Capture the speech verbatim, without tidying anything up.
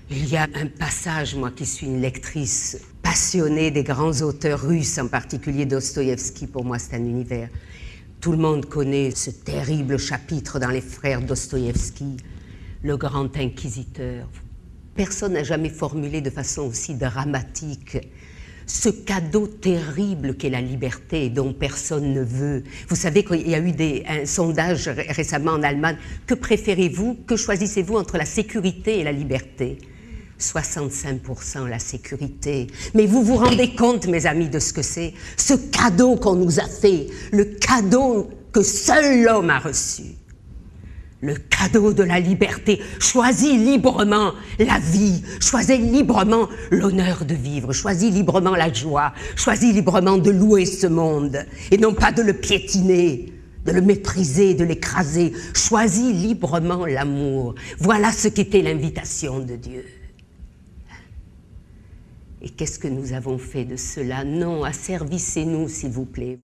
Il y a un passage, moi qui suis une lectrice passionnée des grands auteurs russes, en particulier Dostoïevski, pour moi c'est un univers. Tout le monde connaît ce terrible chapitre dans les frères Dostoïevski, le grand inquisiteur. Personne n'a jamais formulé de façon aussi dramatique ce cadeau terrible qu'est la liberté et dont personne ne veut. Vous savez qu'il y a eu des, un sondage récemment en Allemagne. Que préférez-vous, que choisissez-vous entre la sécurité et la liberté? soixante-cinq pour cent la sécurité. Mais vous vous rendez compte, mes amis, de ce que c'est? Ce cadeau qu'on nous a fait, le cadeau que seul l'homme a reçu. Le cadeau de la liberté. Choisis librement la vie, choisis librement l'honneur de vivre, choisis librement la joie, choisis librement de louer ce monde et non pas de le piétiner, de le mépriser, de l'écraser. Choisis librement l'amour. Voilà ce qu'était l'invitation de Dieu. Et qu'est-ce que nous avons fait de cela? Non, asservissez-nous, s'il vous plaît.